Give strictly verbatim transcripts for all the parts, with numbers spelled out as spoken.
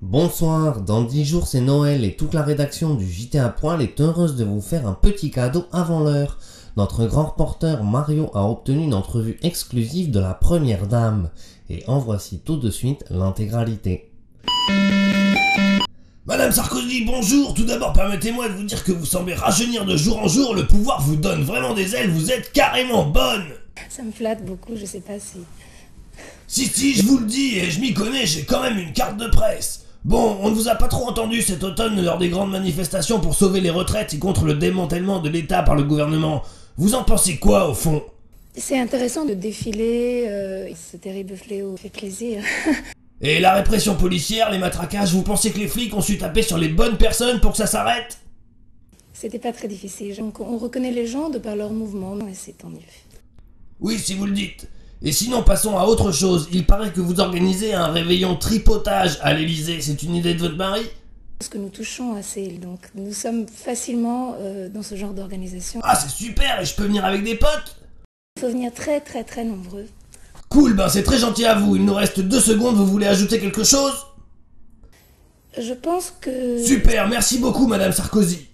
Bonsoir, dans dix jours c'est Noël et toute la rédaction du J T à Poil est heureuse de vous faire un petit cadeau avant l'heure. Notre grand reporter Mario a obtenu une entrevue exclusive de la première dame. Et en voici tout de suite l'intégralité. Madame Sarkozy, bonjour. Tout d'abord, permettez-moi de vous dire que vous semblez rajeunir de jour en jour. Le pouvoir vous donne vraiment des ailes, vous êtes carrément bonne. Ça me flatte beaucoup, je sais pas si... Si, si, je vous le dis, et je m'y connais, j'ai quand même une carte de presse. Bon, on ne vous a pas trop entendu cet automne lors des grandes manifestations pour sauver les retraites et contre le démantèlement de l'État par le gouvernement. Vous en pensez quoi, au fond? C'est intéressant de défiler, euh, ce terrible fléau fait plaisir. Et la répression policière, les matraquages, vous pensez que les flics ont su taper sur les bonnes personnes pour que ça s'arrête? C'était pas très difficile, donc on reconnaît les gens de par leurs mouvements, et c'est tant mieux. Oui, si vous le dites. Et sinon, passons à autre chose. Il paraît que vous organisez un réveillon tripotage à l'Élysée. C'est une idée de votre mari? Parce que nous touchons assez, donc nous sommes facilement euh, dans ce genre d'organisation. Ah, c'est super, et je peux venir avec des potes? Il faut venir très très très nombreux. Cool, ben c'est très gentil à vous. Il nous reste deux secondes, vous voulez ajouter quelque chose? Je pense que... Super, merci beaucoup, Madame Sarkozy.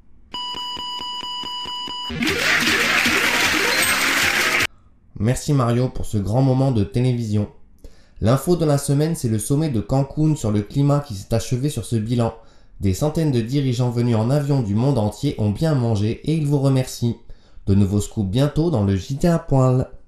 Merci Mario pour ce grand moment de télévision. L'info de la semaine, c'est le sommet de Cancun sur le climat qui s'est achevé sur ce bilan. Des centaines de dirigeants venus en avion du monde entier ont bien mangé et ils vous remercient. De nouveaux scoops bientôt dans le J T à Poil.